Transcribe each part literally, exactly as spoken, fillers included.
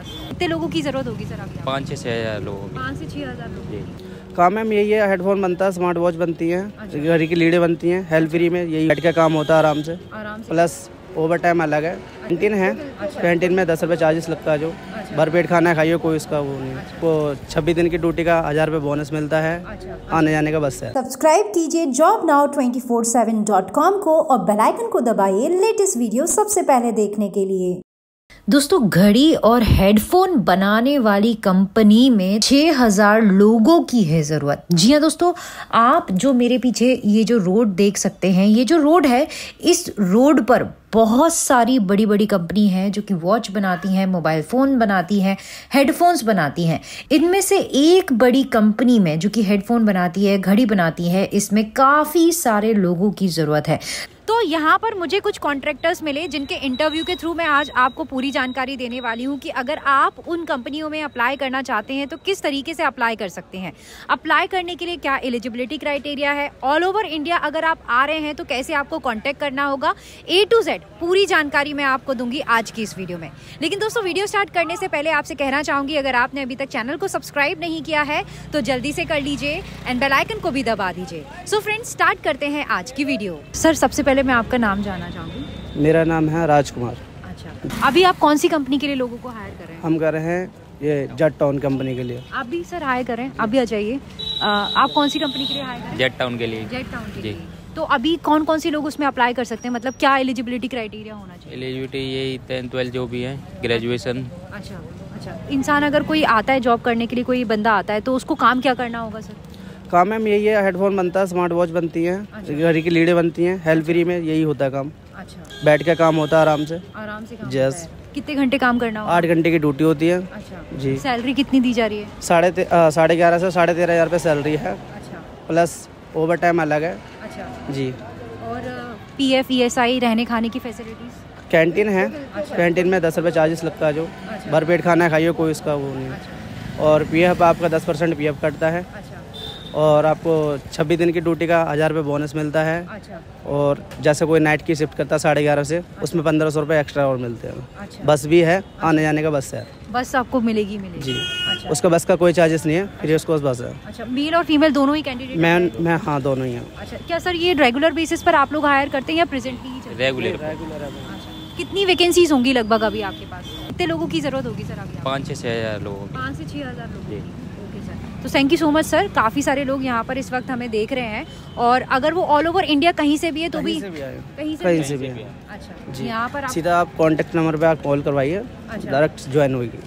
कितने लोगों की ज़रूरत होगी सर अभी? पाँच से छः हज़ार लोगों की। पाँच से छः हज़ार लोग। काम मैम यही है, हेडफोन बनता है, स्मार्ट वॉच बनती हैं, घड़ी की लीडें बनती हैं, हेल्थ फ्री में यही बैठ का काम होता है आराम से। आराम से प्लस ओवर टाइम अलग है। कैंटीन है, कैंटीन में दस रुपये चार्जेस लगता है, जो भरपेट खाना खाइए कोई उसका वो नहीं है। को छब्बीस दिन की ड्यूटी का हज़ार रुपये बोनस मिलता है, आने जाने का बस है। सब्सक्राइब कीजिए job now twenty four seven dot com को और बेल आइकन को दबाइए लेटेस्ट वीडियो सबसे पहले देखने के लिए। दोस्तों, घड़ी और हेडफोन बनाने वाली कंपनी में छह हज़ार लोगों की है ज़रूरत। जी हाँ दोस्तों, आप जो मेरे पीछे ये जो रोड देख सकते हैं, ये जो रोड है, इस रोड पर बहुत सारी बड़ी बड़ी कंपनी है जो कि वॉच बनाती हैं, मोबाइल फ़ोन बनाती हैं, हेडफोन्स बनाती हैं। इनमें से एक बड़ी कंपनी में जो कि हेडफोन बनाती है, घड़ी बनाती है, इसमें काफ़ी सारे लोगों की ज़रूरत है। तो यहाँ पर मुझे कुछ कॉन्ट्रैक्टर्स मिले जिनके इंटरव्यू के थ्रू मैं आज आपको पूरी जानकारी देने वाली हूँ कि अगर आप उन कंपनियों में अप्लाई करना चाहते हैं तो किस तरीके से अप्लाई कर सकते हैं, अप्लाई करने के लिए क्या एलिजिबिलिटी क्राइटेरिया है, ऑल ओवर इंडिया अगर आप आ रहे हैं तो कैसे आपको कॉन्टैक्ट करना होगा, ए टू जेड पूरी जानकारी मैं आपको दूंगी आज की इस वीडियो में। लेकिन दोस्तों, वीडियो स्टार्ट करने से पहले आपसे कहना चाहूँगी, अगर आपने अभी तक चैनल को सब्सक्राइब नहीं किया है तो जल्दी से कर लीजिए एंड बेल आइकन को भी दबा दीजिए। सो फ्रेंड्स, स्टार्ट करते हैं आज की वीडियो। सर, सबसे पहले मैं आपका नाम जानना चाहूँगी। मेरा नाम है राजकुमार। अच्छा, अभी आप कौन सी कंपनी के लिए लोगों को हायर कर रहे हैं? हम कर रहे हैं ये जेट टाउन कंपनी के लिए। आप भी सर हायर करें, आप भी आ जाइए। आप कौन सी कंपनी के लिए हायर करें? जेट टाउन के लिए। जेट टाउन के लिए। तो अभी कौन कौन से लोग उसमें अप्लाई कर सकते हैं, मतलब क्या एलिजिबिलिटी क्राइटेरिया होना चाहिए? एलिजिबिलिटी यही टेंथ ट्वेल्थ जो भी है, ग्रेजुएशन। अच्छा अच्छा। इंसान अगर कोई आता है जॉब करने के लिए, कोई बंदा आता है तो उसको काम क्या करना होगा सर? काम मैम यही है, हेडफोन बनता है, स्मार्ट वॉच बनती हैं, घड़ी की लीडें बनती हैं, हेल्थ फ्री में यही होता है काम। अच्छा। बैठ के काम होता है आराम से। आराम से काम यस। होता है। कितने घंटे काम करना होगा? आठ घंटे की ड्यूटी होती है। अच्छा जी। सैलरी कितनी दी जा रही है? साढ़े साढ़े ग्यारह से साढ़े तेरह हज़ार रुपये सैलरी है। अच्छा। प्लस ओवर टाइम अलग है। अच्छा जी। और P F E S I, रहने खाने की फैसिलिटीज? कैंटीन है, कैंटीन में दस रुपये चार्जेस लगता है, जो भरपेट खाना खाइए कोई उसका वो नहीं है। और पी एफ आपका दस परसेंट पी एफ कटता है। और आपको छब्बीस दिन की ड्यूटी का हज़ार रुपये बोनस मिलता है। अच्छा। और जैसे कोई नाइट की शिफ्ट करता है साढ़े ग्यारह से, उसमें पंद्रह सौ रुपये एक्स्ट्रा और मिलते हैं। अच्छा। बस भी है, आने जाने का बस है। बस आपको मिलेगी मिलेगी जी। अच्छा। उसका बस का कोई चार्जेस नहीं है, फ्री उसको बस है। अच्छा, मेल और फीमेल दोनों ही कैंडिडेट? मैं मैं हाँ, दोनों ही हैं। अच्छा, क्या सर ये रेगुलर बेसिस पर आप लोग हायर करते हैं या प्रेजेंटली? रेगुलर। रेगुलर है। कितनी वैकेंसीज होंगी लगभग अभी आपके पास? कितने लोगों की जरूरत होगी सर अभी? पाँच से छः हज़ार लोगों की। पाँच से छः हज़ार लोग। ओके सर, तो thank you so much sir. काफ़ी सारे लोग यहाँ पर इस वक्त हमें देख रहे हैं, और अगर वो ऑल ओवर इंडिया कहीं से भी है तो भी? कहीं से भी आए, कहीं से कहीं से भी है। अच्छा जी। यहाँ पर आप सीधा आप कॉन्टेक्ट नंबर पे आप कॉल करवाइए, डायरेक्ट ज्वाइन होगी।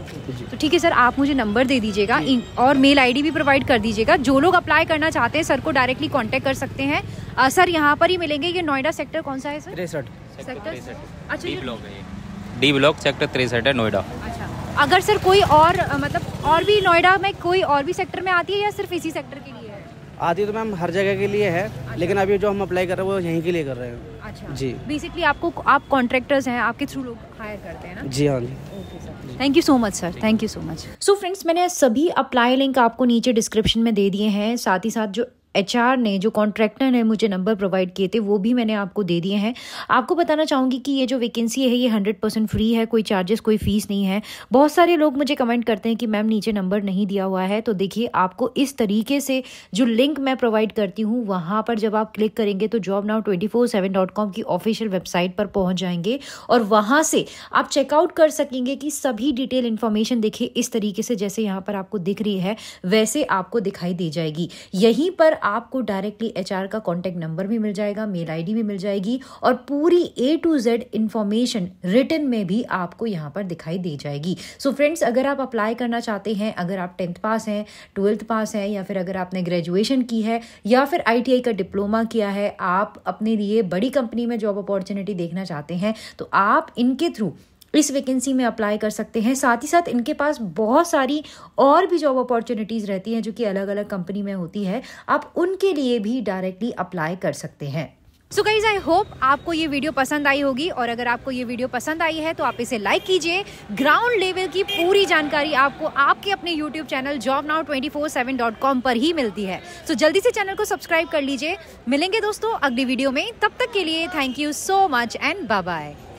तो ठीक है सर, आप मुझे नंबर दे दीजिएगा और मेल आईडी भी प्रोवाइड कर दीजिएगा। जो लोग अप्लाई करना चाहते हैं सर को डायरेक्टली कांटेक्ट कर सकते हैं। आ, सर यहाँ पर ही मिलेंगे। ये नोएडा सेक्टर कौन सा है सर? तिरसठ। सेक्टर? अच्छा, डी ब्लॉक है, डी ब्लॉक सेक्टर तिरसठ है, नोएडा। अच्छा, अगर सर कोई और मतलब और भी नोएडा में कोई और भी सेक्टर में आती है या सिर्फ इसी सेक्टर के लिए है? आती तो मैम हर जगह के लिए है। अच्छा। लेकिन अभी जो हम अप्लाई कर रहे हैं वो यहीं के लिए कर रहे हैं। अच्छा जी। बेसिकली आपको, आप कॉन्ट्रैक्टर्स हैं, आपके थ्रू लोग हायर करते हैं ना? जी हाँ जी। Thank you so much sir, thank you so much. So friends, मैंने सभी अप्लाई लिंक आपको नीचे डिस्क्रिप्शन में दे दिए हैं। साथ ही साथ जो एचआर ने, जो कॉन्ट्रैक्टर ने मुझे नंबर प्रोवाइड किए थे, वो भी मैंने आपको दे दिए हैं। आपको बताना चाहूँगी कि ये जो वैकेंसी है ये हंड्रेड परसेंट फ्री है, कोई चार्जेस, कोई फीस नहीं है। बहुत सारे लोग मुझे कमेंट करते हैं कि मैम नीचे नंबर नहीं दिया हुआ है, तो देखिए आपको इस तरीके से जो लिंक मैं प्रोवाइड करती हूँ वहाँ पर जब आप क्लिक करेंगे तो job now twenty four seven dot com की ऑफिशियल वेबसाइट पर पहुँच जाएंगे, और वहाँ से आप चेकआउट कर सकेंगे कि सभी डिटेल इन्फॉर्मेशन देखिए इस तरीके से जैसे यहाँ पर आपको दिख रही है वैसे आपको दिखाई दे जाएगी। यहीं पर आपको डायरेक्ट एचआर का कॉन्टैक्ट नंबर भी मिल जाएगा, मेल आईडी भी मिल जाएगी, और पूरी A to Z information written में भी आपको यहाँ पर दिखाई दे जाएगी। सो so फ्रेंड्स, अगर आप अप्लाई करना चाहते हैं, अगर आप टेंथ पास हैं, ट्वेल्थ पास हैं, या फिर अगर आपने ग्रेजुएशन की है या फिर आईटीआई का डिप्लोमा किया है, आप अपने लिए बड़ी कंपनी में जॉब अपॉर्चुनिटी देखना चाहते हैं, तो आप इनके थ्रू इस वैकेंसी में अप्लाई कर सकते हैं। साथ ही साथ इनके पास बहुत सारी और भी जॉब अपॉर्चुनिटीज़ रहती हैं जो कि अलग अलग कंपनी में होती है, आप उनके लिए भी डायरेक्टली अप्लाई कर सकते हैं। सो गाइज, आई होप आपको ये वीडियो पसंद आई होगी, और अगर आपको ये वीडियो पसंद आई है तो आप इसे लाइक कीजिए। ग्राउंड लेवल की पूरी जानकारी आपको आपके अपने YouTube channel job now twenty four seven dot com पर ही मिलती है। सो so, जल्दी से चैनल को सब्सक्राइब कर लीजिए। मिलेंगे दोस्तों अगली वीडियो में, तब तक के लिए thank you so much and bye bye.